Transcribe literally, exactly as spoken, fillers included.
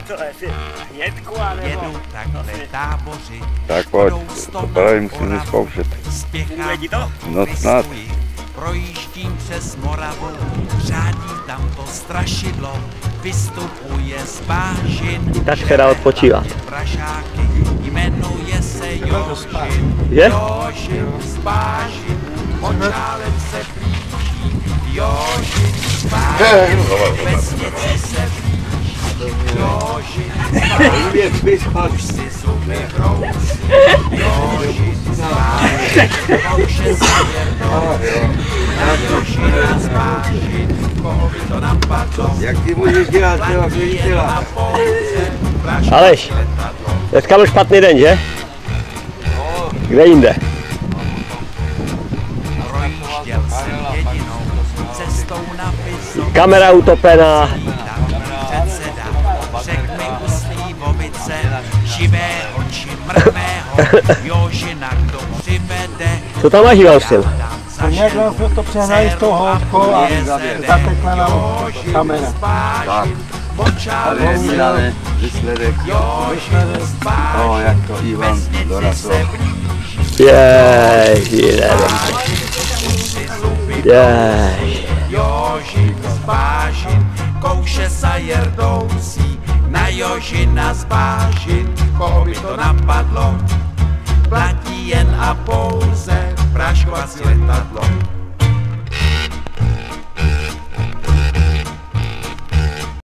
to je jedku a nebo... Jedu takhle táboři. Tak pojď, to právě musím vyzkoušet. Spěchám to, no snad. Projíždím přes Moravu, řádí tam to strašidlo, vystupuje z bážin. Jdeš teda odpočívat. Pražáky, jmenuje se Jožin. Je? Jožin z bážin, očálem se blíží. Jožin z bážin, vesnici se blíží. Jožin z bážin, už si zuby brousí. Jožin z bážin, kouše se jednou. Na Jožina z bážin, koho by to napadlo. Jak ty můžeš dělat, třeba dělat? Aleš, dneska byl špatný den, že? Kde jinde? Projížděl jsem jedinou cestou na Piso. Kamera utopená. Předseda řekl mi u Slívovice, živé oči mrtvého Jožina, kdo přivede. Co tam máš, Valstil? Nějak jsme to přehnali z toho houtkou a zatekla nám kamera. Tak, tady je vydaný výsledek toho, jak to Ivan dorazil. Jej, jeden. Jej. Jožin z bážin, kouše sa jerdoucí, na Jožina z bážin, koho by to napadlo, platí jen a pouze praškovací letadlo.